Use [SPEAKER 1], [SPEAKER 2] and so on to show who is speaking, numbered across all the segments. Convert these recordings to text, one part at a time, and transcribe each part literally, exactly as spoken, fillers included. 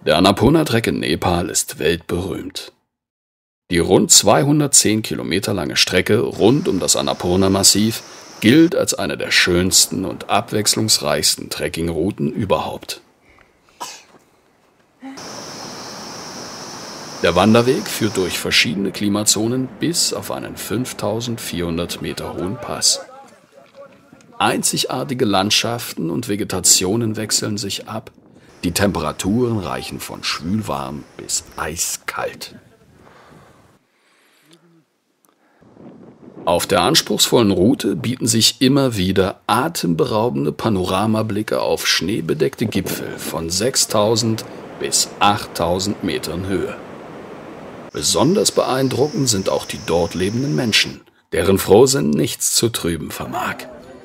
[SPEAKER 1] Der Annapurna-Trek in Nepal ist weltberühmt. Die rund zweihundertzehn Kilometer lange Strecke rund um das Annapurna-Massiv gilt als eine der schönsten und abwechslungsreichsten Trekkingrouten überhaupt. Der Wanderweg führt durch verschiedene Klimazonen bis auf einen fünftausendvierhundert Meter hohen Pass. Einzigartige Landschaften und Vegetationen wechseln sich ab. Die Temperaturen reichen von schwülwarm bis eiskalt. Auf der anspruchsvollen Route bieten sich immer wieder atemberaubende Panoramablicke auf schneebedeckte Gipfel von sechstausend bis achttausend Metern Höhe. Besonders beeindruckend sind auch die dort lebenden Menschen, deren Frohsinn nichts zu trüben vermag.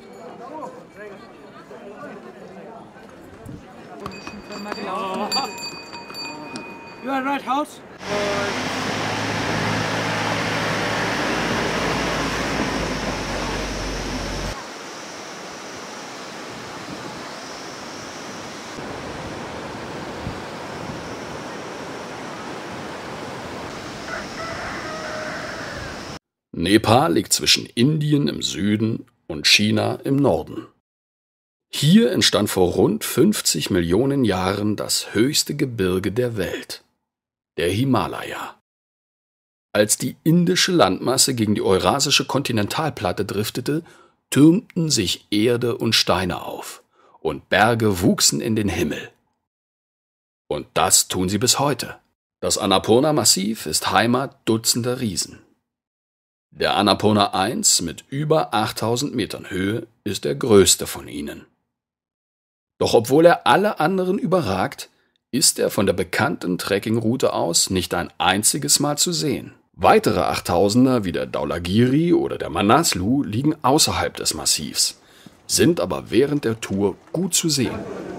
[SPEAKER 2] You are right house?
[SPEAKER 1] Nepal liegt zwischen Indien im Süden und China im Norden. Hier entstand vor rund fünfzig Millionen Jahren das höchste Gebirge der Welt, der Himalaya. Als die indische Landmasse gegen die eurasische Kontinentalplatte driftete, türmten sich Erde und Steine auf und Berge wuchsen in den Himmel. Und das tun sie bis heute. Das Annapurna-Massiv ist Heimat dutzender Riesen. Der Annapurna eins mit über achttausend Metern Höhe ist der größte von ihnen. Doch obwohl er alle anderen überragt, ist er von der bekannten Trekkingroute aus nicht ein einziges Mal zu sehen. Weitere Achttausender wie der Dhaulagiri oder der Manaslu liegen außerhalb des Massivs, sind aber während der Tour gut zu sehen.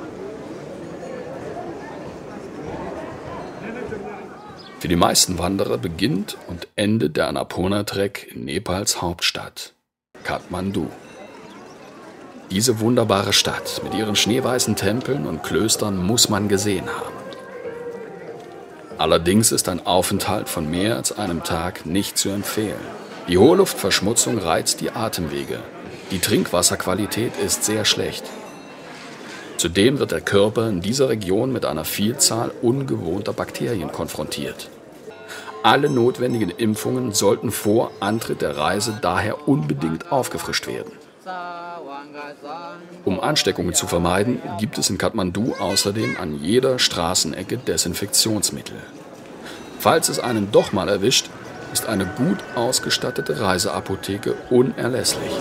[SPEAKER 1] Für die meisten Wanderer beginnt und endet der Annapurna-Trek in Nepals Hauptstadt, Kathmandu. Diese wunderbare Stadt mit ihren schneeweißen Tempeln und Klöstern muss man gesehen haben. Allerdings ist ein Aufenthalt von mehr als einem Tag nicht zu empfehlen. Die hohe Luftverschmutzung reizt die Atemwege. Die Trinkwasserqualität ist sehr schlecht. Zudem wird der Körper in dieser Region mit einer Vielzahl ungewohnter Bakterien konfrontiert. Alle notwendigen Impfungen sollten vor Antritt der Reise daher unbedingt aufgefrischt werden. Um Ansteckungen zu vermeiden, gibt es in Kathmandu außerdem an jeder Straßenecke Desinfektionsmittel. Falls es einen doch mal erwischt, ist eine gut ausgestattete Reiseapotheke unerlässlich.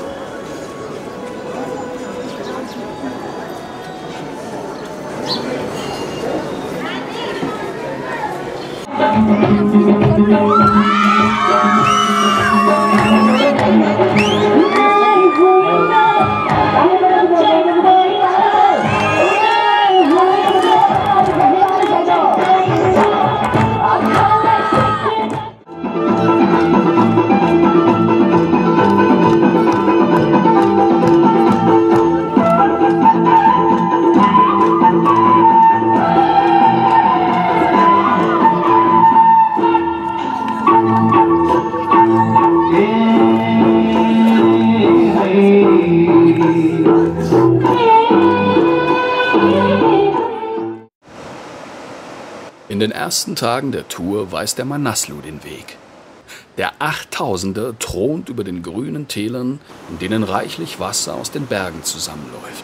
[SPEAKER 1] In den ersten Tagen der Tour weist der Manaslu den Weg. Der Achttausender thront über den grünen Tälern, in denen reichlich Wasser aus den Bergen zusammenläuft.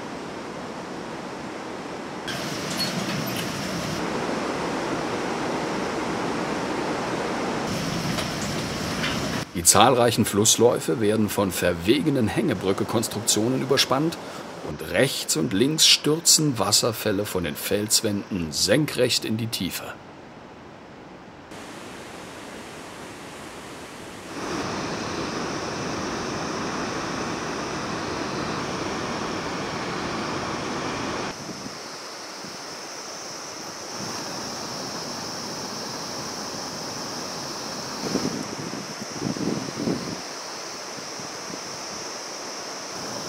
[SPEAKER 1] Die zahlreichen Flussläufe werden von verwegenen Hängebrücke-Konstruktionen überspannt und rechts und links stürzen Wasserfälle von den Felswänden senkrecht in die Tiefe.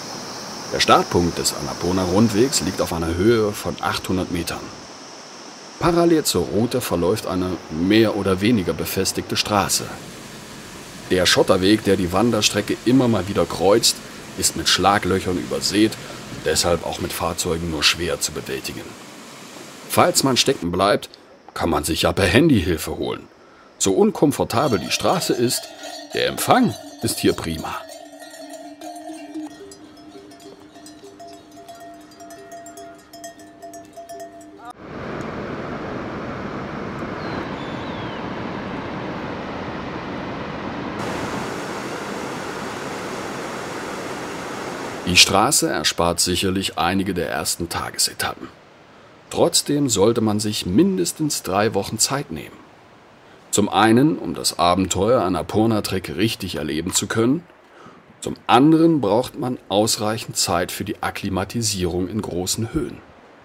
[SPEAKER 1] Der Startpunkt des Annapurna-Rundwegs liegt auf einer Höhe von achthundert Metern. Parallel zur Route verläuft eine mehr oder weniger befestigte Straße. Der Schotterweg, der die Wanderstrecke immer mal wieder kreuzt, ist mit Schlaglöchern übersät und deshalb auch mit Fahrzeugen nur schwer zu bewältigen. Falls man stecken bleibt, kann man sich ja per Handy Hilfe holen. So unkomfortabel die Straße ist, der Empfang ist hier prima. Die Straße erspart sicherlich einige der ersten Tagesetappen. Trotzdem sollte man sich mindestens drei Wochen Zeit nehmen. Zum einen, um das Abenteuer Annapurna Trek richtig erleben zu können. Zum anderen braucht man ausreichend Zeit für die Akklimatisierung in großen Höhen.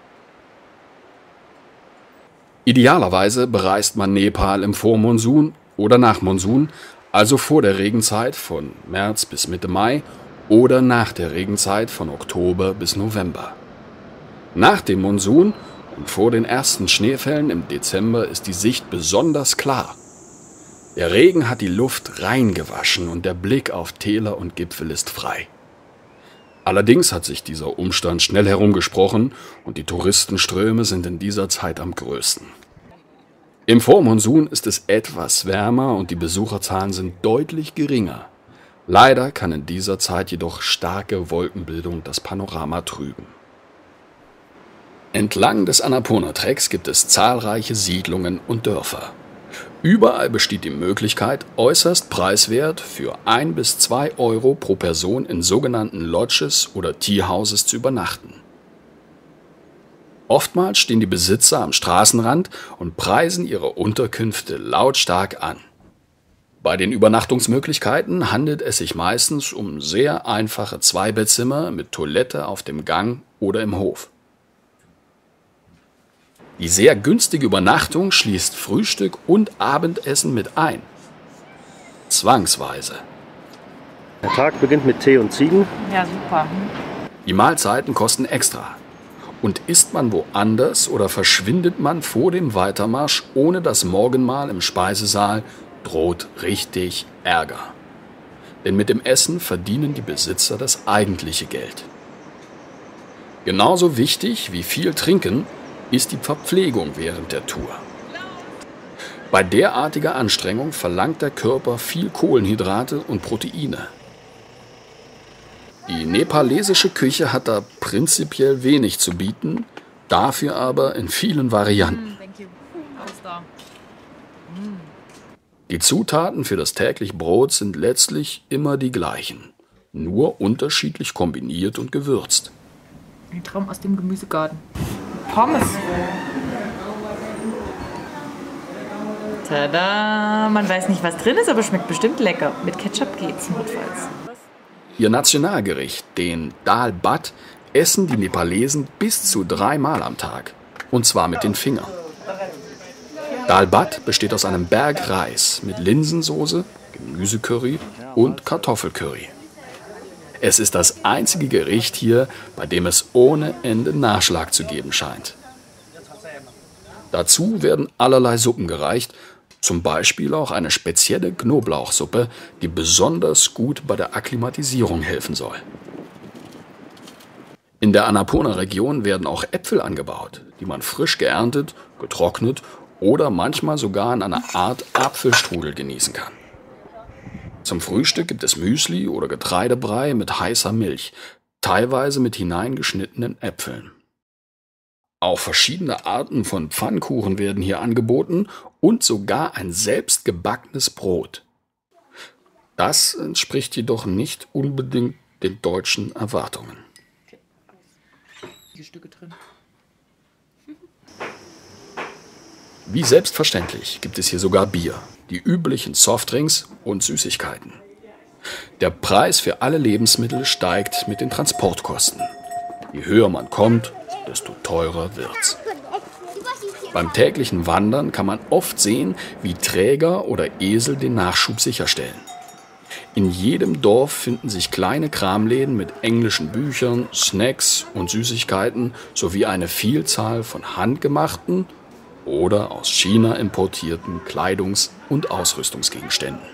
[SPEAKER 1] Idealerweise bereist man Nepal im Vormonsun oder nach Monsun, also vor der Regenzeit von März bis Mitte Mai oder nach der Regenzeit von Oktober bis November. Nach dem Monsun und vor den ersten Schneefällen im Dezember ist die Sicht besonders klar. Der Regen hat die Luft reingewaschen und der Blick auf Täler und Gipfel ist frei. Allerdings hat sich dieser Umstand schnell herumgesprochen und die Touristenströme sind in dieser Zeit am größten. Im Vormonsun ist es etwas wärmer und die Besucherzahlen sind deutlich geringer. Leider kann in dieser Zeit jedoch starke Wolkenbildung das Panorama trüben. Entlang des Annapurna-Treks gibt es zahlreiche Siedlungen und Dörfer. Überall besteht die Möglichkeit, äußerst preiswert für ein bis zwei Euro pro Person in sogenannten Lodges oder Teahouses zu übernachten. Oftmals stehen die Besitzer am Straßenrand und preisen ihre Unterkünfte lautstark an. Bei den Übernachtungsmöglichkeiten handelt es sich meistens um sehr einfache Zweibettzimmer mit Toilette auf dem Gang oder im Hof. Die sehr günstige Übernachtung schließt Frühstück und Abendessen mit ein. Zwangsweise.
[SPEAKER 3] Der Tag beginnt mit Tee und Ziegen.
[SPEAKER 4] Ja, super.
[SPEAKER 1] Die Mahlzeiten kosten extra. Und isst man woanders oder verschwindet man vor dem Weitermarsch ohne das Morgenmahl im Speisesaal, droht richtig Ärger. Denn mit dem Essen verdienen die Besitzer das eigentliche Geld. Genauso wichtig wie viel Trinken ist die Verpflegung während der Tour. Bei derartiger Anstrengung verlangt der Körper viel Kohlenhydrate und Proteine. Die nepalesische Küche hat da prinzipiell wenig zu bieten, dafür aber in vielen Varianten. Die Zutaten für das tägliche Brot sind letztlich immer die gleichen, nur unterschiedlich kombiniert und gewürzt.
[SPEAKER 4] Ein Traum aus dem Gemüsegarten. Pommes. Tada! Man weiß nicht, was drin ist, aber schmeckt bestimmt lecker. Mit Ketchup geht's notfalls.
[SPEAKER 1] Ihr Nationalgericht, den Dal Bhat, essen die Nepalesen bis zu dreimal am Tag. Und zwar mit den Fingern. Dal Bhat besteht aus einem Berg Reis mit Linsensoße, Gemüsecurry und Kartoffelcurry. Es ist das einzige Gericht hier, bei dem es ohne Ende Nachschlag zu geben scheint. Dazu werden allerlei Suppen gereicht, zum Beispiel auch eine spezielle Knoblauchsuppe, die besonders gut bei der Akklimatisierung helfen soll. In der Annapurna-Region werden auch Äpfel angebaut, die man frisch geerntet, getrocknet oder manchmal sogar in einer Art Apfelstrudel genießen kann. Zum Frühstück gibt es Müsli oder Getreidebrei mit heißer Milch, teilweise mit hineingeschnittenen Äpfeln. Auch verschiedene Arten von Pfannkuchen werden hier angeboten und sogar ein selbstgebackenes Brot. Das entspricht jedoch nicht unbedingt den deutschen Erwartungen.
[SPEAKER 4] Stücke drin.
[SPEAKER 1] Wie selbstverständlich gibt es hier sogar Bier, die üblichen Softdrinks und Süßigkeiten. Der Preis für alle Lebensmittel steigt mit den Transportkosten. Je höher man kommt, desto teurer wird's. Beim täglichen Wandern kann man oft sehen, wie Träger oder Esel den Nachschub sicherstellen. In jedem Dorf finden sich kleine Kramläden mit englischen Büchern, Snacks und Süßigkeiten sowie eine Vielzahl von handgemachten oder aus China importierten Kleidungs- und Ausrüstungsgegenständen.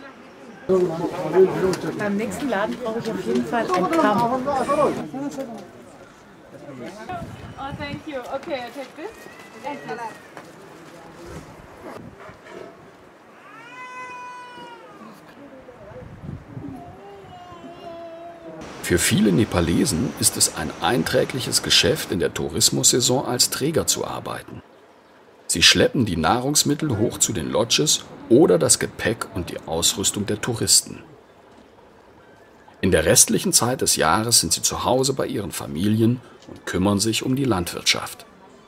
[SPEAKER 4] Beim nächsten Laden brauche ich auf jeden Fall einen Kamm.
[SPEAKER 5] Oh, thank you. Okay, I take this and this.
[SPEAKER 1] Für viele Nepalesen ist es ein einträgliches Geschäft, in der Tourismussaison als Träger zu arbeiten. Sie schleppen die Nahrungsmittel hoch zu den Lodges oder das Gepäck und die Ausrüstung der Touristen. In der restlichen Zeit des Jahres sind sie zu Hause bei ihren Familien und kümmern sich um die Landwirtschaft.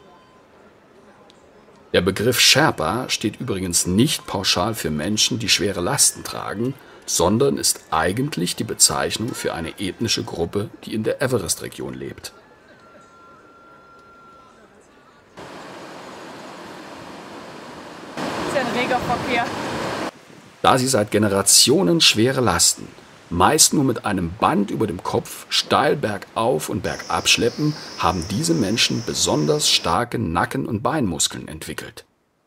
[SPEAKER 1] Der Begriff Sherpa steht übrigens nicht pauschal für Menschen, die schwere Lasten tragen, sondern ist eigentlich die Bezeichnung für eine ethnische Gruppe, die in der Everest-Region lebt.
[SPEAKER 5] Das ist ja ein reger Verkehr.
[SPEAKER 1] Da sie seit Generationen schwere Lasten, meist nur mit einem Band über dem Kopf, steil bergauf und bergab schleppen, haben diese Menschen besonders starke Nacken- und Beinmuskeln entwickelt.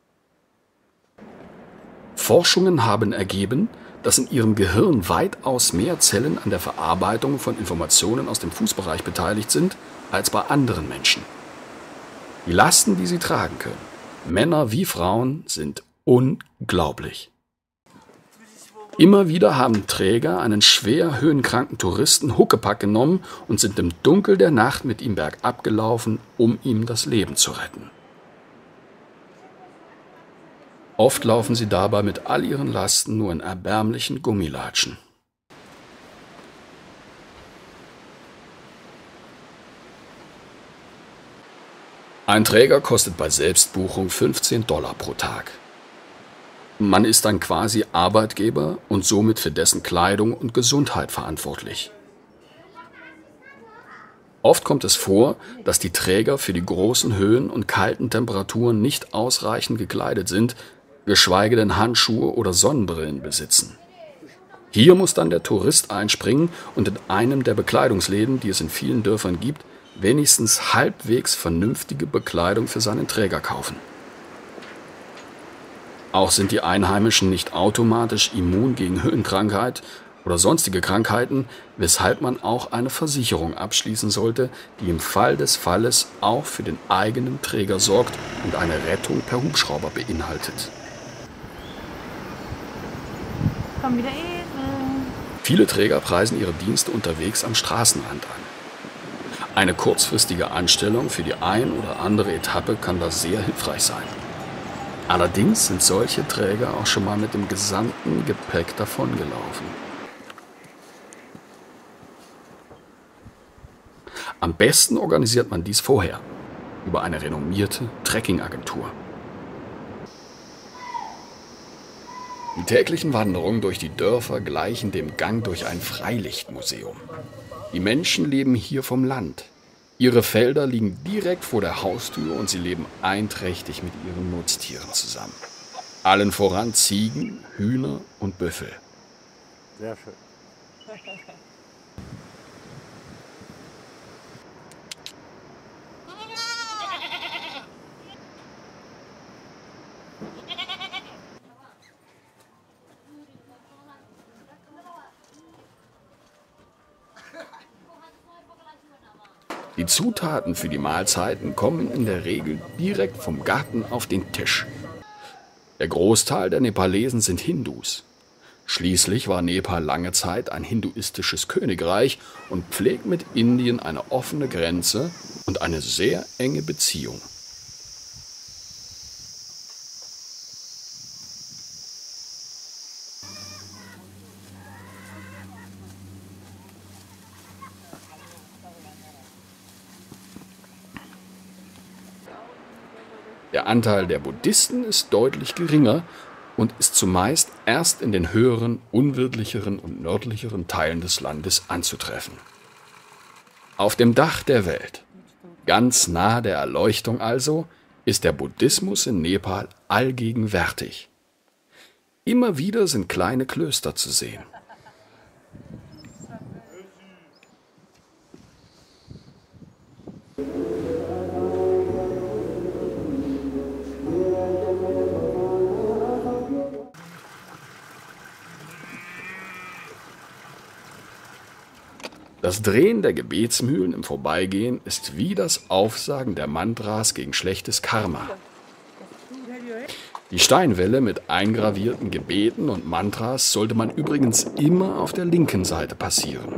[SPEAKER 1] Forschungen haben ergeben, dass in ihrem Gehirn weitaus mehr Zellen an der Verarbeitung von Informationen aus dem Fußbereich beteiligt sind als bei anderen Menschen. Die Lasten, die sie tragen können, Männer wie Frauen, sind unglaublich. Immer wieder haben Träger einen schwer höhenkranken Touristen Huckepack genommen und sind im Dunkel der Nacht mit ihm bergab gelaufen, um ihm das Leben zu retten. Oft laufen sie dabei mit all ihren Lasten nur in erbärmlichen Gummilatschen. Ein Träger kostet bei Selbstbuchung fünfzehn Dollar pro Tag. Man ist dann quasi Arbeitgeber und somit für dessen Kleidung und Gesundheit verantwortlich. Oft kommt es vor, dass die Träger für die großen Höhen und kalten Temperaturen nicht ausreichend gekleidet sind, geschweige denn Handschuhe oder Sonnenbrillen besitzen. Hier muss dann der Tourist einspringen und in einem der Bekleidungsläden, die es in vielen Dörfern gibt, wenigstens halbwegs vernünftige Bekleidung für seinen Träger kaufen. Auch sind die Einheimischen nicht automatisch immun gegen Höhenkrankheit oder sonstige Krankheiten, weshalb man auch eine Versicherung abschließen sollte, die im Fall des Falles auch für den eigenen Träger sorgt und eine Rettung per Hubschrauber beinhaltet.
[SPEAKER 4] Komm wieder Esel.
[SPEAKER 1] Viele Träger preisen ihre Dienste unterwegs am Straßenrand an. Eine kurzfristige Anstellung für die ein oder andere Etappe kann da sehr hilfreich sein. Allerdings sind solche Träger auch schon mal mit dem gesamten Gepäck davongelaufen. Am besten organisiert man dies vorher über eine renommierte Trekkingagentur. Die täglichen Wanderungen durch die Dörfer gleichen dem Gang durch ein Freilichtmuseum. Die Menschen leben hier vom Land. Ihre Felder liegen direkt vor der Haustür und sie leben einträchtig mit ihren Nutztieren zusammen. Allen voran Ziegen, Hühner und Büffel.
[SPEAKER 3] Sehr schön.
[SPEAKER 1] Die Zutaten für die Mahlzeiten kommen in der Regel direkt vom Garten auf den Tisch. Der Großteil der Nepalesen sind Hindus. Schließlich war Nepal lange Zeit ein hinduistisches Königreich und pflegt mit Indien eine offene Grenze und eine sehr enge Beziehung. Der Anteil der Buddhisten ist deutlich geringer und ist zumeist erst in den höheren, unwirtlicheren und nördlicheren Teilen des Landes anzutreffen. Auf dem Dach der Welt, ganz nah der Erleuchtung also, ist der Buddhismus in Nepal allgegenwärtig. Immer wieder sind kleine Klöster zu sehen. Das Drehen der Gebetsmühlen im Vorbeigehen ist wie das Aufsagen der Mantras gegen schlechtes Karma. Die Steinwälle mit eingravierten Gebeten und Mantras sollte man übrigens immer auf der linken Seite passieren.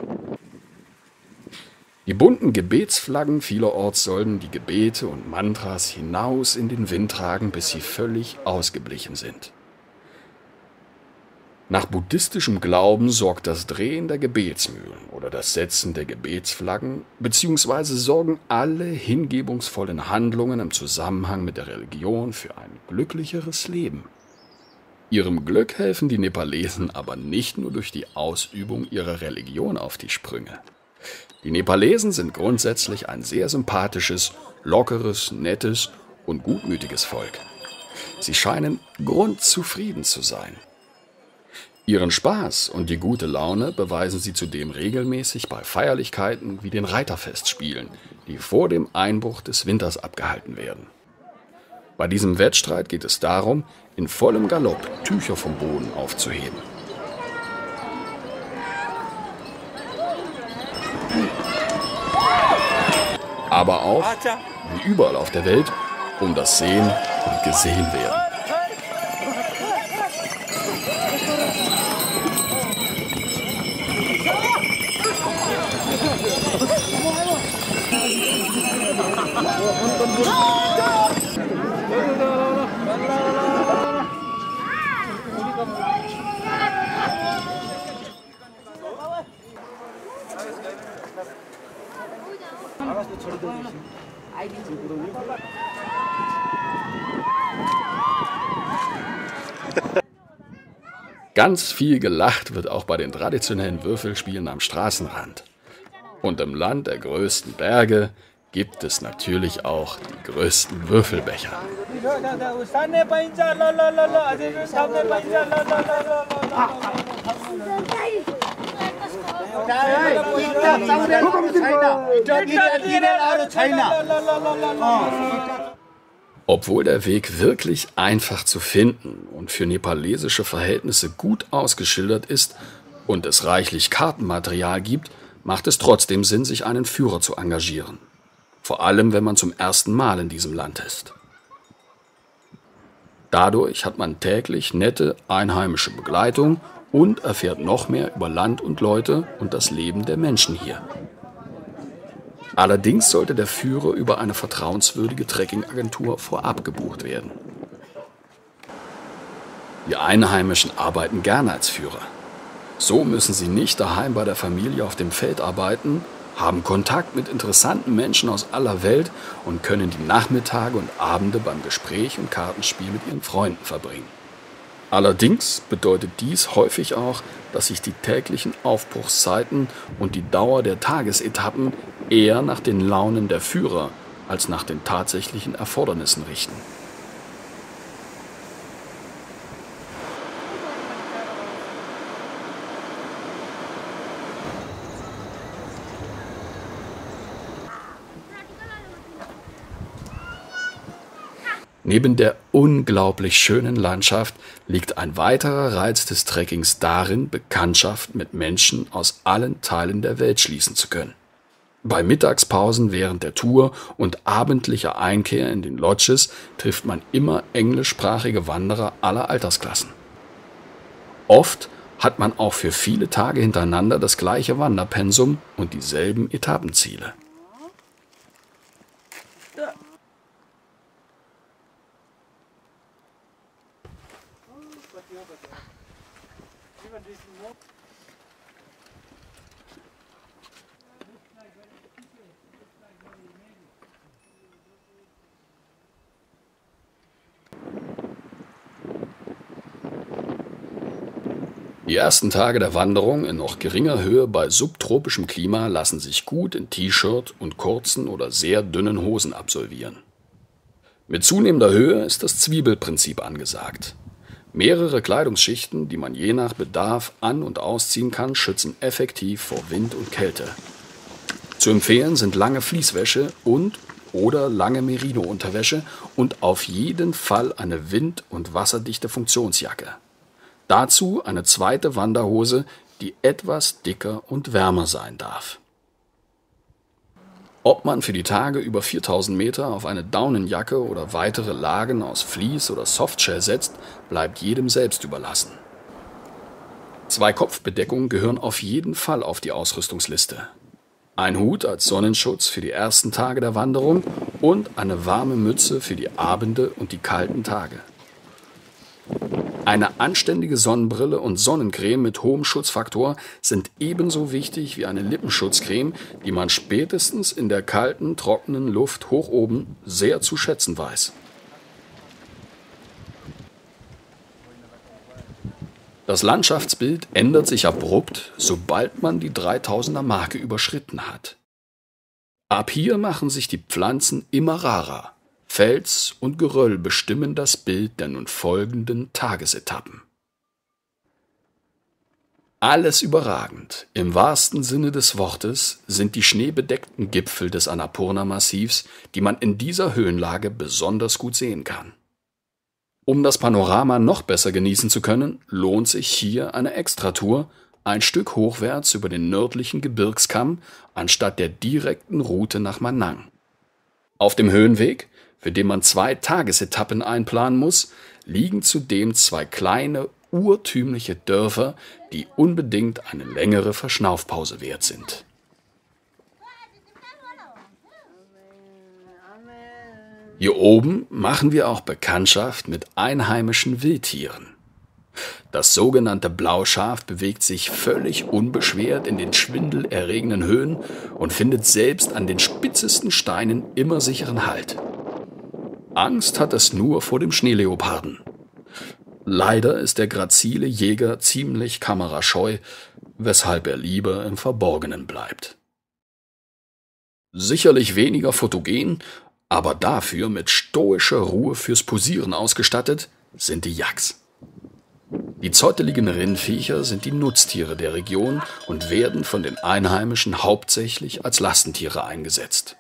[SPEAKER 1] Die bunten Gebetsflaggen vielerorts sollen die Gebete und Mantras hinaus in den Wind tragen, bis sie völlig ausgeblichen sind. Nach buddhistischem Glauben sorgt das Drehen der Gebetsmühlen oder das Setzen der Gebetsflaggen beziehungsweise sorgen alle hingebungsvollen Handlungen im Zusammenhang mit der Religion für ein glücklicheres Leben. Ihrem Glück helfen die Nepalesen aber nicht nur durch die Ausübung ihrer Religion auf die Sprünge. Die Nepalesen sind grundsätzlich ein sehr sympathisches, lockeres, nettes und gutmütiges Volk. Sie scheinen grundzufrieden zu sein. Ihren Spaß und die gute Laune beweisen sie zudem regelmäßig bei Feierlichkeiten wie den Reiterfestspielen, die vor dem Einbruch des Winters abgehalten werden. Bei diesem Wettstreit geht es darum, in vollem Galopp Tücher vom Boden aufzuheben. Aber auch, wie überall auf der Welt, um das Sehen und Gesehen werden. Ganz viel gelacht wird auch bei den traditionellen Würfelspielen am Straßenrand. Und im Land der größten Berge gibt es natürlich auch die größten Würfelbecher. Obwohl der Weg wirklich einfach zu finden und für nepalesische Verhältnisse gut ausgeschildert ist und es reichlich Kartenmaterial gibt, macht es trotzdem Sinn, sich einen Führer zu engagieren. Vor allem, wenn man zum ersten Mal in diesem Land ist. Dadurch hat man täglich nette einheimische Begleitung und erfährt noch mehr über Land und Leute und das Leben der Menschen hier. Allerdings sollte der Führer über eine vertrauenswürdige Trekkingagentur vorab gebucht werden. Die Einheimischen arbeiten gerne als Führer. So müssen sie nicht daheim bei der Familie auf dem Feld arbeiten, haben Kontakt mit interessanten Menschen aus aller Welt und können die Nachmittage und Abende beim Gespräch und Kartenspiel mit ihren Freunden verbringen. Allerdings bedeutet dies häufig auch, dass sich die täglichen Aufbruchszeiten und die Dauer der Tagesetappen eher nach den Launen der Führer als nach den tatsächlichen Erfordernissen richten. Neben der unglaublich schönen Landschaft liegt ein weiterer Reiz des Trekkings darin, Bekanntschaft mit Menschen aus allen Teilen der Welt schließen zu können. Bei Mittagspausen während der Tour und abendlicher Einkehr in den Lodges trifft man immer englischsprachige Wanderer aller Altersklassen. Oft hat man auch für viele Tage hintereinander das gleiche Wanderpensum und dieselben Etappenziele. Die ersten Tage der Wanderung in noch geringer Höhe bei subtropischem Klima lassen sich gut in T-Shirt und kurzen oder sehr dünnen Hosen absolvieren. Mit zunehmender Höhe ist das Zwiebelprinzip angesagt. Mehrere Kleidungsschichten, die man je nach Bedarf an- und ausziehen kann, schützen effektiv vor Wind und Kälte. Zu empfehlen sind lange Fließwäsche und oder lange Merino-Unterwäsche und auf jeden Fall eine wind- und wasserdichte Funktionsjacke. Dazu eine zweite Wanderhose, die etwas dicker und wärmer sein darf. Ob man für die Tage über viertausend Meter auf eine Daunenjacke oder weitere Lagen aus Vlies oder Softshell setzt, bleibt jedem selbst überlassen. Zwei Kopfbedeckungen gehören auf jeden Fall auf die Ausrüstungsliste. Ein Hut als Sonnenschutz für die ersten Tage der Wanderung und eine warme Mütze für die Abende und die kalten Tage. Eine anständige Sonnenbrille und Sonnencreme mit hohem Schutzfaktor sind ebenso wichtig wie eine Lippenschutzcreme, die man spätestens in der kalten, trockenen Luft hoch oben sehr zu schätzen weiß. Das Landschaftsbild ändert sich abrupt, sobald man die dreitausender Marke überschritten hat. Ab hier machen sich die Pflanzen immer rarer. Fels und Geröll bestimmen das Bild der nun folgenden Tagesetappen. Alles überragend, im wahrsten Sinne des Wortes, sind die schneebedeckten Gipfel des Annapurna-Massivs, die man in dieser Höhenlage besonders gut sehen kann. Um das Panorama noch besser genießen zu können, lohnt sich hier eine Extratour, ein Stück hochwärts über den nördlichen Gebirgskamm, anstatt der direkten Route nach Manang. Auf dem Höhenweg, für den man zwei Tagesetappen einplanen muss, liegen zudem zwei kleine, urtümliche Dörfer, die unbedingt eine längere Verschnaufpause wert sind. Hier oben machen wir auch Bekanntschaft mit einheimischen Wildtieren. Das sogenannte Blauschaf bewegt sich völlig unbeschwert in den schwindelerregenden Höhen und findet selbst an den spitzesten Steinen immer sicheren Halt. Angst hat es nur vor dem Schneeleoparden. Leider ist der grazile Jäger ziemlich kamerascheu, weshalb er lieber im Verborgenen bleibt. Sicherlich weniger fotogen, aber dafür mit stoischer Ruhe fürs Posieren ausgestattet, sind die Yaks. Die zotteligen Rindviecher sind die Nutztiere der Region und werden von den Einheimischen hauptsächlich als Lastentiere eingesetzt.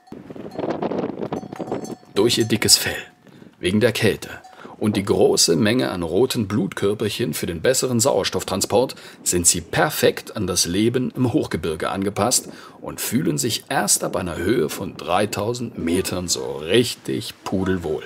[SPEAKER 1] Durch ihr dickes Fell, wegen der Kälte und die große Menge an roten Blutkörperchen für den besseren Sauerstofftransport sind sie perfekt an das Leben im Hochgebirge angepasst und fühlen sich erst ab einer Höhe von dreitausend Metern so richtig pudelwohl.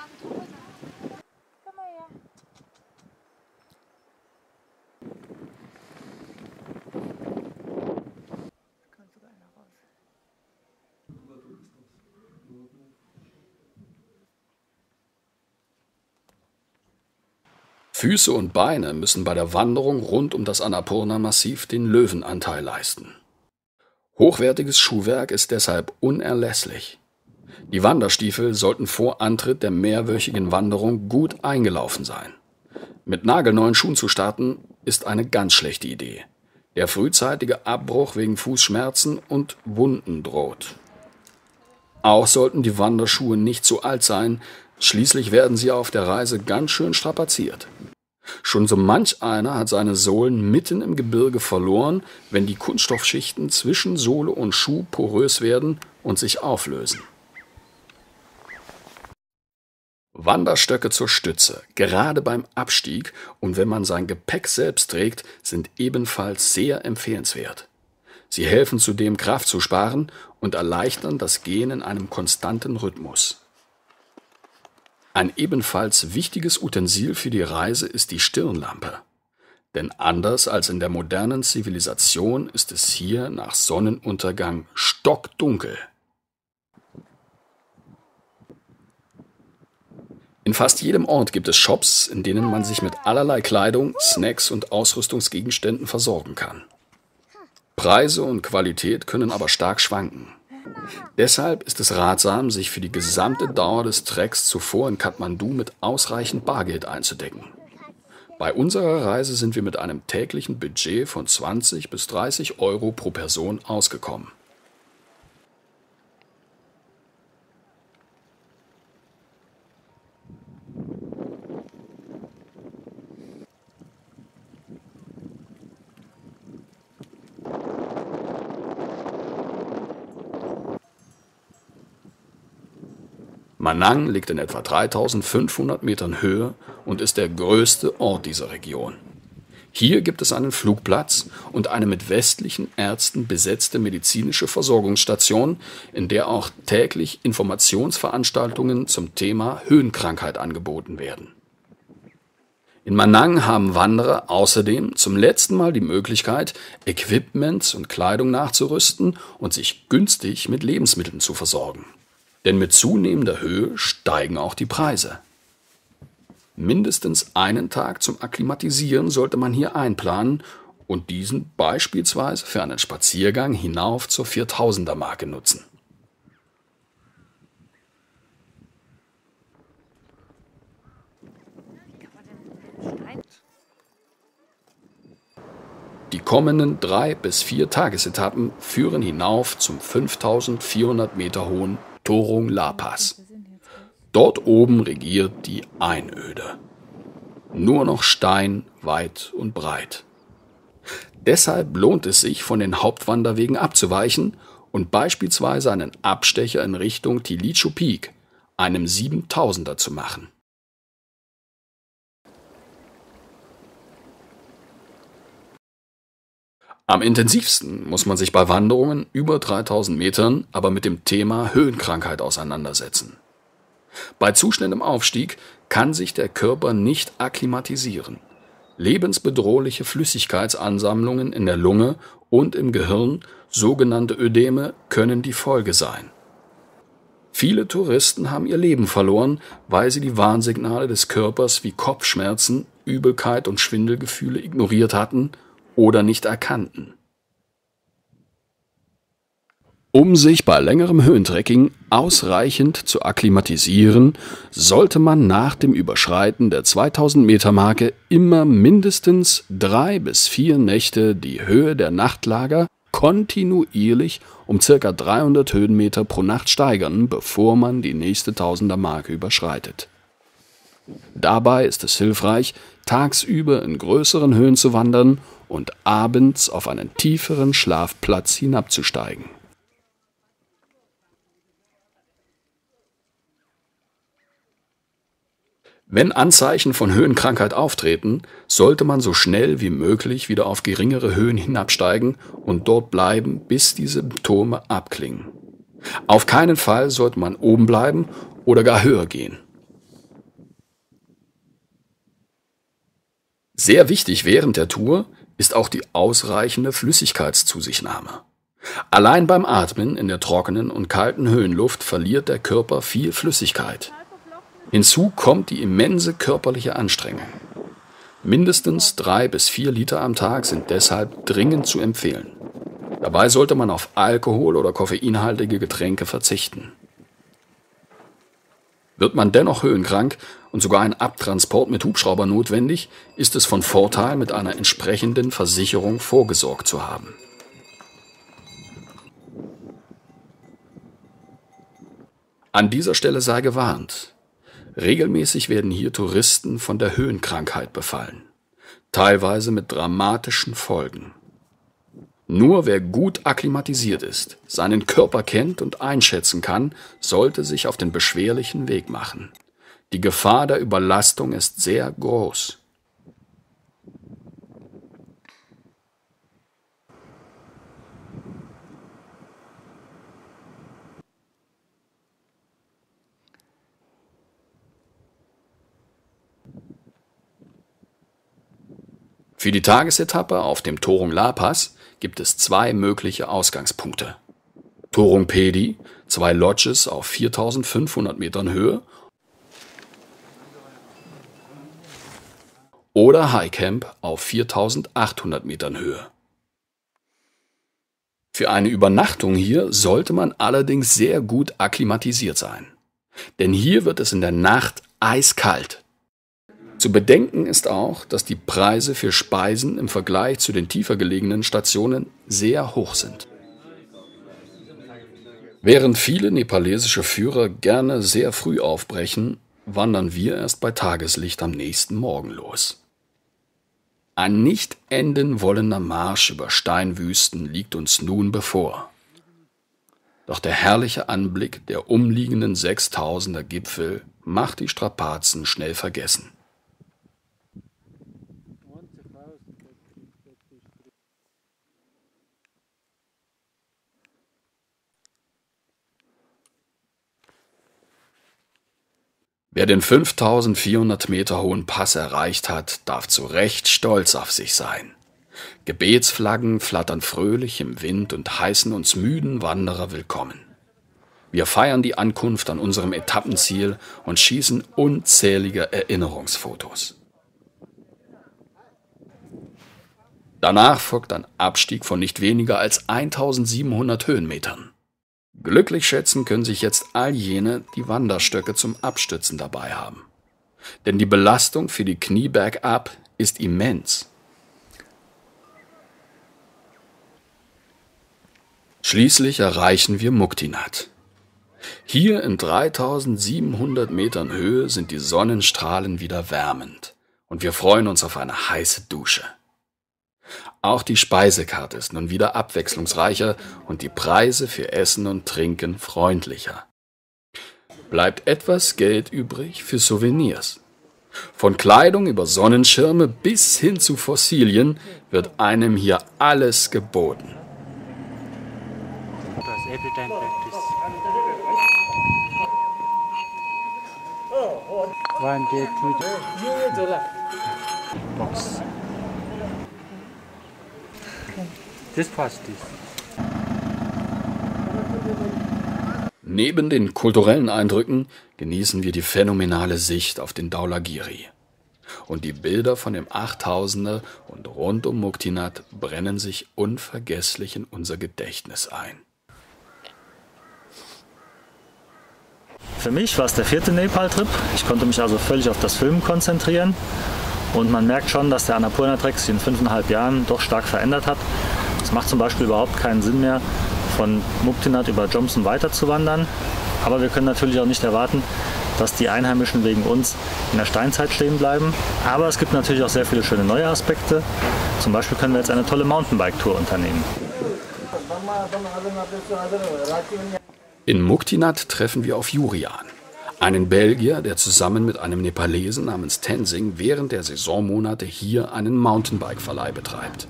[SPEAKER 1] Füße und Beine müssen bei der Wanderung rund um das Annapurna-Massiv den Löwenanteil leisten. Hochwertiges Schuhwerk ist deshalb unerlässlich. Die Wanderstiefel sollten vor Antritt der mehrwöchigen Wanderung gut eingelaufen sein. Mit nagelneuen Schuhen zu starten, ist eine ganz schlechte Idee. Der frühzeitige Abbruch wegen Fußschmerzen und Wunden droht. Auch sollten die Wanderschuhe nicht zu alt sein, schließlich werden sie auf der Reise ganz schön strapaziert. Schon so manch einer hat seine Sohlen mitten im Gebirge verloren, wenn die Kunststoffschichten zwischen Sohle und Schuh porös werden und sich auflösen. Wanderstöcke zur Stütze, gerade beim Abstieg und wenn man sein Gepäck selbst trägt, sind ebenfalls sehr empfehlenswert. Sie helfen zudem Kraft zu sparen und erleichtern das Gehen in einem konstanten Rhythmus. Ein ebenfalls wichtiges Utensil für die Reise ist die Stirnlampe. Denn anders als in der modernen Zivilisation ist es hier nach Sonnenuntergang stockdunkel. In fast jedem Ort gibt es Shops, in denen man sich mit allerlei Kleidung, Snacks und Ausrüstungsgegenständen versorgen kann. Preise und Qualität können aber stark schwanken. Deshalb ist es ratsam, sich für die gesamte Dauer des Treks zuvor in Kathmandu mit ausreichend Bargeld einzudecken. Bei unserer Reise sind wir mit einem täglichen Budget von zwanzig bis dreißig Euro pro Person ausgekommen. Manang liegt in etwa dreitausendfünfhundert Metern Höhe und ist der größte Ort dieser Region. Hier gibt es einen Flugplatz und eine mit westlichen Ärzten besetzte medizinische Versorgungsstation, in der auch täglich Informationsveranstaltungen zum Thema Höhenkrankheit angeboten werden. In Manang haben Wanderer außerdem zum letzten Mal die Möglichkeit, Equipment und Kleidung nachzurüsten und sich günstig mit Lebensmitteln zu versorgen. Denn mit zunehmender Höhe steigen auch die Preise. Mindestens einen Tag zum Akklimatisieren sollte man hier einplanen und diesen beispielsweise für einen Spaziergang hinauf zur viertausender-Marke nutzen. Die kommenden drei bis vier Tagesetappen führen hinauf zum fünftausendvierhundert Meter hohen Torong La Pass. Dort oben regiert die Einöde. Nur noch Stein, weit und breit. Deshalb lohnt es sich, von den Hauptwanderwegen abzuweichen und beispielsweise einen Abstecher in Richtung Tilicho Peak, einem siebentausender, zu machen. Am intensivsten muss man sich bei Wanderungen über dreitausend Metern aber mit dem Thema Höhenkrankheit auseinandersetzen. Bei zu schnellem Aufstieg kann sich der Körper nicht akklimatisieren. Lebensbedrohliche Flüssigkeitsansammlungen in der Lunge und im Gehirn, sogenannte Ödeme, können die Folge sein. Viele Touristen haben ihr Leben verloren, weil sie die Warnsignale des Körpers wie Kopfschmerzen, Übelkeit und Schwindelgefühle ignoriert hatten oder nicht erkannten. Um sich bei längerem Höhentrekking ausreichend zu akklimatisieren, sollte man nach dem Überschreiten der zweitausend Meter Marke immer mindestens drei bis vier Nächte die Höhe der Nachtlager kontinuierlich um ca. dreihundert Höhenmeter pro Nacht steigern, bevor man die nächste Tausender-Marke überschreitet. Dabei ist es hilfreich, tagsüber in größeren Höhen zu wandern und abends auf einen tieferen Schlafplatz hinabzusteigen. Wenn Anzeichen von Höhenkrankheit auftreten, sollte man so schnell wie möglich wieder auf geringere Höhen hinabsteigen und dort bleiben, bis die Symptome abklingen. Auf keinen Fall sollte man oben bleiben oder gar höher gehen. Sehr wichtig während der Tour ist auch die ausreichende Flüssigkeitszusichtnahme. Allein beim Atmen in der trockenen und kalten Höhenluft verliert der Körper viel Flüssigkeit. Hinzu kommt die immense körperliche Anstrengung. Mindestens drei bis vier Liter am Tag sind deshalb dringend zu empfehlen. Dabei sollte man auf Alkohol oder koffeinhaltige Getränke verzichten. Wird man dennoch höhenkrank und sogar ein Abtransport mit Hubschrauber notwendig, ist es von Vorteil, mit einer entsprechenden Versicherung vorgesorgt zu haben. An dieser Stelle sei gewarnt. Regelmäßig werden hier Touristen von der Höhenkrankheit befallen, teilweise mit dramatischen Folgen. Nur wer gut akklimatisiert ist, seinen Körper kennt und einschätzen kann, sollte sich auf den beschwerlichen Weg machen. Die Gefahr der Überlastung ist sehr groß. Für die Tagesetappe auf dem Torong La Pass gibt es zwei mögliche Ausgangspunkte. Torong Pedi, zwei Lodges auf viertausendfünfhundert Metern Höhe, oder High Camp auf viertausendachthundert Metern Höhe. Für eine Übernachtung hier sollte man allerdings sehr gut akklimatisiert sein. Denn hier wird es in der Nacht eiskalt. Zu bedenken ist auch, dass die Preise für Speisen im Vergleich zu den tiefer gelegenen Stationen sehr hoch sind. Während viele nepalesische Führer gerne sehr früh aufbrechen, wandern wir erst bei Tageslicht am nächsten Morgen los. Ein nicht enden wollender Marsch über Steinwüsten liegt uns nun bevor. Doch der herrliche Anblick der umliegenden sechstausender Gipfel macht die Strapazen schnell vergessen. Wer den fünftausendvierhundert Meter hohen Pass erreicht hat, darf zu Recht stolz auf sich sein. Gebetsflaggen flattern fröhlich im Wind und heißen uns müden Wanderer willkommen. Wir feiern die Ankunft an unserem Etappenziel und schießen unzählige Erinnerungsfotos. Danach folgt ein Abstieg von nicht weniger als eintausendsiebenhundert Höhenmetern. Glücklich schätzen können sich jetzt all jene, die Wanderstöcke zum Abstützen dabei haben. Denn die Belastung für die Knie bergab ist immens. Schließlich erreichen wir Muqtinat. Hier in dreitausendsiebenhundert Metern Höhe sind die Sonnenstrahlen wieder wärmend und wir freuen uns auf eine heiße Dusche. Auch die Speisekarte ist nun wieder abwechslungsreicher und die Preise für Essen und Trinken freundlicher. Bleibt etwas Geld übrig für Souvenirs. Von Kleidung über Sonnenschirme bis hin zu Fossilien wird einem hier alles geboten.
[SPEAKER 3] One day, two day. Box. This fast this.
[SPEAKER 1] Neben den kulturellen Eindrücken genießen wir die phänomenale Sicht auf den Dhaulagiri. Und die Bilder von dem Achttausender und rund um Muqtinat brennen sich unvergesslich in unser Gedächtnis ein.
[SPEAKER 6] Für mich war es der vierte Nepal-Trip. Ich konnte mich also völlig auf das Filmen konzentrieren. Und man merkt schon, dass der Annapurna-Trek sich in fünfeinhalb Jahren doch stark verändert hat. Es macht zum Beispiel überhaupt keinen Sinn mehr, von Muqtinat über Jomsom weiterzuwandern. Aber wir können natürlich auch nicht erwarten, dass die Einheimischen wegen uns in der Steinzeit stehen bleiben. Aber es gibt natürlich auch sehr viele schöne neue Aspekte. Zum Beispiel können wir jetzt eine tolle Mountainbike-Tour unternehmen.
[SPEAKER 1] In Muqtinat treffen wir auf Jurian, einen Belgier, der zusammen mit einem Nepalesen namens Tenzing während der Saisonmonate hier einen Mountainbike-Verleih betreibt.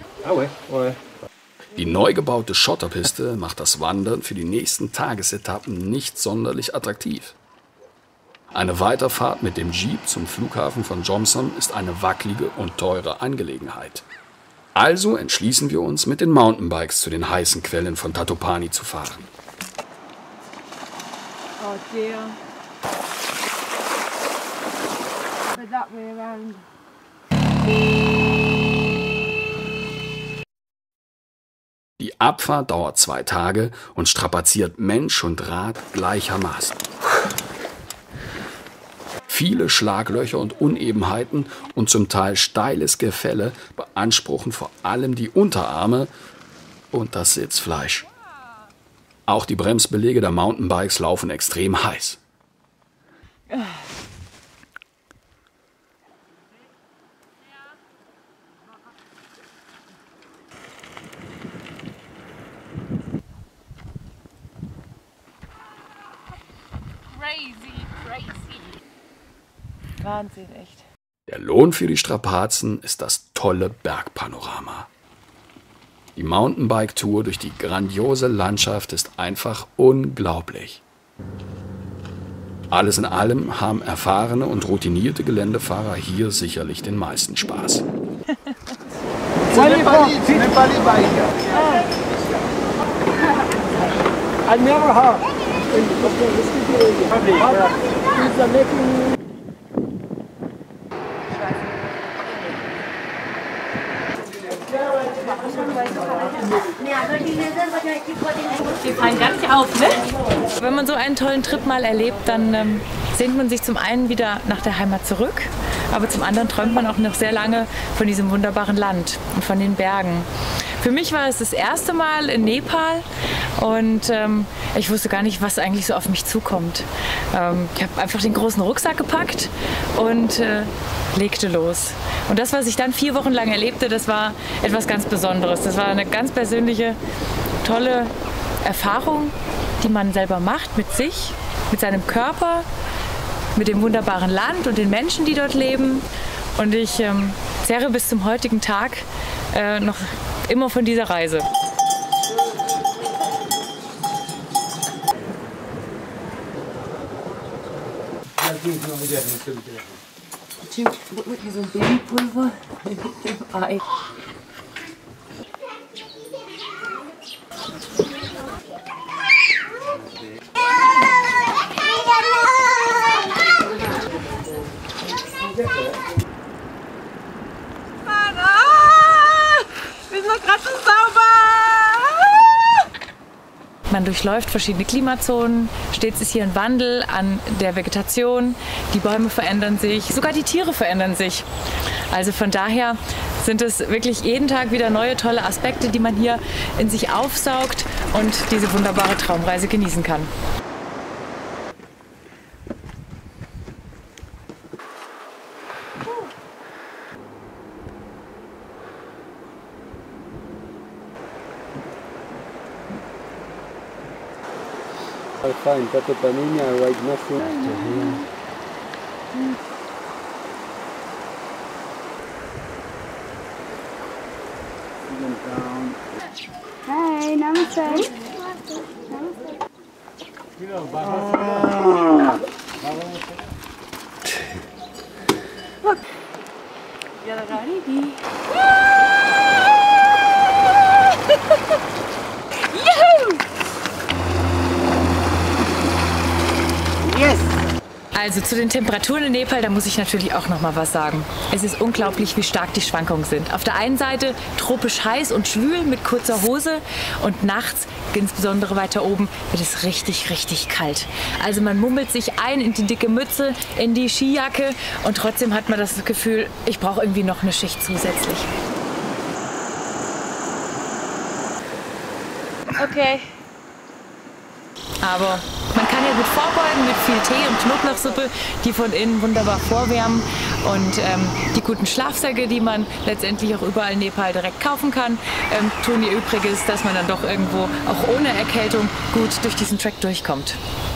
[SPEAKER 1] Die neu gebaute Schotterpiste macht das Wandern für die nächsten Tagesetappen nicht sonderlich attraktiv. Eine Weiterfahrt mit dem Jeep zum Flughafen von Jomsom ist eine wackelige und teure Angelegenheit. Also entschließen wir uns, mit den Mountainbikes zu den heißen Quellen von Tatopani zu fahren.
[SPEAKER 5] Oh dear. But that way around.
[SPEAKER 1] Die Abfahrt dauert zwei Tage und strapaziert Mensch und Rad gleichermaßen. Viele Schlaglöcher und Unebenheiten und zum Teil steiles Gefälle beanspruchen vor allem die Unterarme und das Sitzfleisch. Auch die Bremsbeläge der Mountainbikes laufen extrem heiß.
[SPEAKER 5] Crazy, crazy.
[SPEAKER 4] Wahnsinn, echt.
[SPEAKER 1] Der Lohn für die Strapazen ist das tolle Bergpanorama. Die Mountainbike-Tour durch die grandiose Landschaft ist einfach unglaublich. Alles in allem haben erfahrene und routinierte Geländefahrer hier sicherlich den meisten Spaß.
[SPEAKER 4] Wir fallen gar nicht auf, ne? Wenn man so einen tollen Trip mal erlebt, dann ähm, sehnt man sich zum einen wieder nach der Heimat zurück, aber zum anderen träumt man auch noch sehr lange von diesem wunderbaren Land und von den Bergen. Für mich war es das erste Mal in Nepal und ähm, ich wusste gar nicht, was eigentlich so auf mich zukommt. Ähm, ich habe einfach den großen Rucksack gepackt und äh, legte los. Und das, was ich dann vier Wochen lang erlebte, das war etwas ganz Besonderes. Das war eine ganz persönliche, tolle Erfahrung, die man selber macht mit sich, mit seinem Körper, mit dem wunderbaren Land und den Menschen, die dort leben. Und ich ähm, zehre bis zum heutigen Tag äh, noch immer von dieser Reise. Hier so ein Babypulver im Ei. Man durchläuft verschiedene Klimazonen, stets ist hier ein Wandel an der Vegetation, die Bäume verändern sich, sogar die Tiere verändern sich. Also von daher sind es wirklich jeden Tag wieder neue tolle Aspekte, die man hier in sich aufsaugt und diese wunderbare Traumreise genießen kann.
[SPEAKER 7] I find that the Panini I write nothing to here.
[SPEAKER 5] Hi, namaste. Look. You're ready. Yahoo!
[SPEAKER 4] Also zu den Temperaturen in Nepal, da muss ich natürlich auch noch mal was sagen. Es ist unglaublich, wie stark die Schwankungen sind. Auf der einen Seite tropisch heiß und schwül mit kurzer Hose und nachts, insbesondere weiter oben, wird es richtig, richtig kalt. Also man mummelt sich ein in die dicke Mütze, in die Skijacke und trotzdem hat man das Gefühl, ich brauche irgendwie noch eine Schicht zusätzlich.
[SPEAKER 5] Okay.
[SPEAKER 4] Aber man kann ja gut vorbeugen mit viel Tee und Knoblauchsuppe, die von innen wunderbar vorwärmen. Und ähm, die guten Schlafsäcke, die man letztendlich auch überall in Nepal direkt kaufen kann, ähm, tun ihr Übriges, dass man dann doch irgendwo auch ohne Erkältung gut durch diesen Track durchkommt.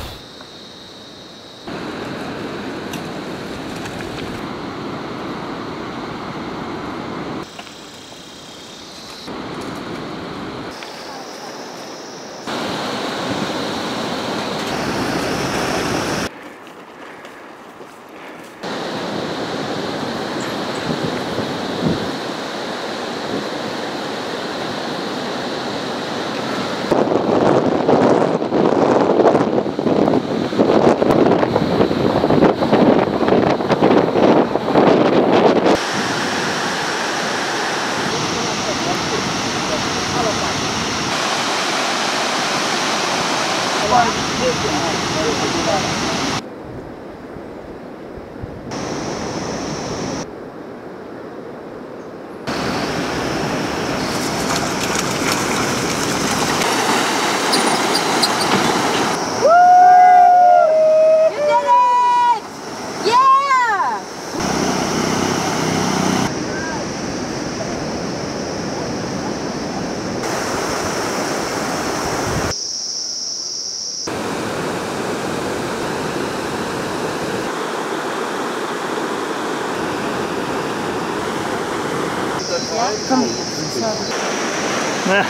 [SPEAKER 5] Komm.
[SPEAKER 6] Ja.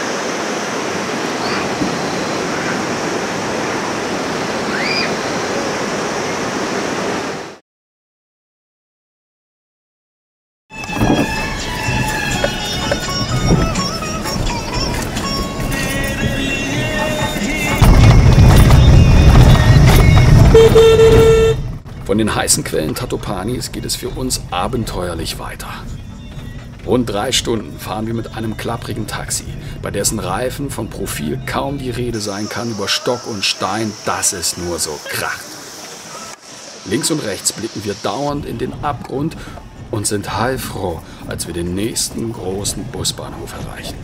[SPEAKER 1] Von den heißen Quellen Tatopanis geht es für uns abenteuerlich weiter. Rund drei Stunden fahren wir mit einem klapprigen Taxi, bei dessen Reifen von Profil kaum die Rede sein kann, über Stock und Stein, dass es nur so kracht. Links und rechts blicken wir dauernd in den Abgrund und sind heilfroh, als wir den nächsten großen Busbahnhof erreichen.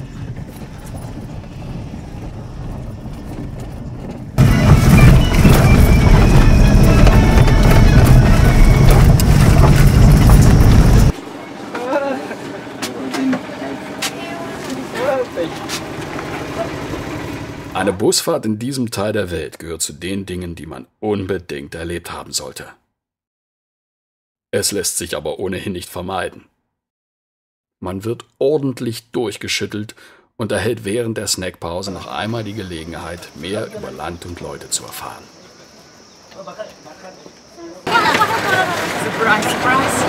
[SPEAKER 1] Eine Busfahrt in diesem Teil der Welt gehört zu den Dingen, die man unbedingt erlebt haben sollte. Es lässt sich aber ohnehin nicht vermeiden. Man wird ordentlich durchgeschüttelt und erhält während der Snackpause noch einmal die Gelegenheit, mehr über Land und Leute zu erfahren.
[SPEAKER 4] Surprise, surprise.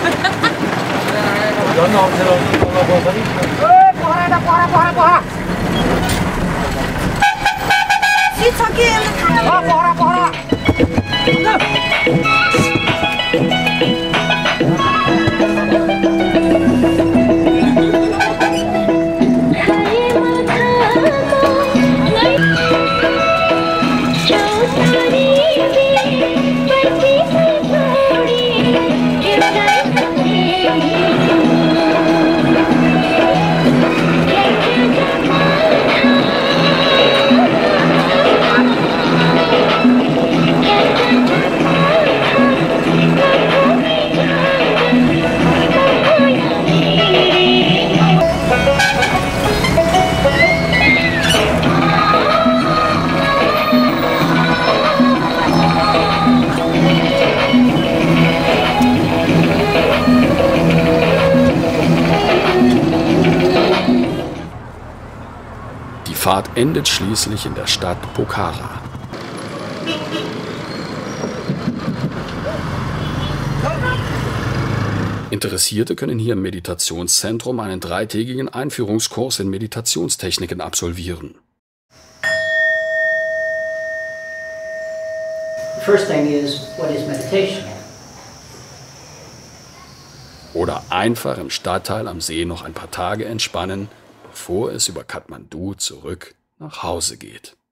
[SPEAKER 1] Die Fahrt endet schließlich in der Stadt Pokhara. Interessierte können hier im Meditationszentrum einen dreitägigen Einführungskurs in Meditationstechniken absolvieren.
[SPEAKER 8] The first thing is, what is meditation?
[SPEAKER 1] Oder einfach im Stadtteil am See noch ein paar Tage entspannen, bevor es über Kathmandu zurück nach Hause geht.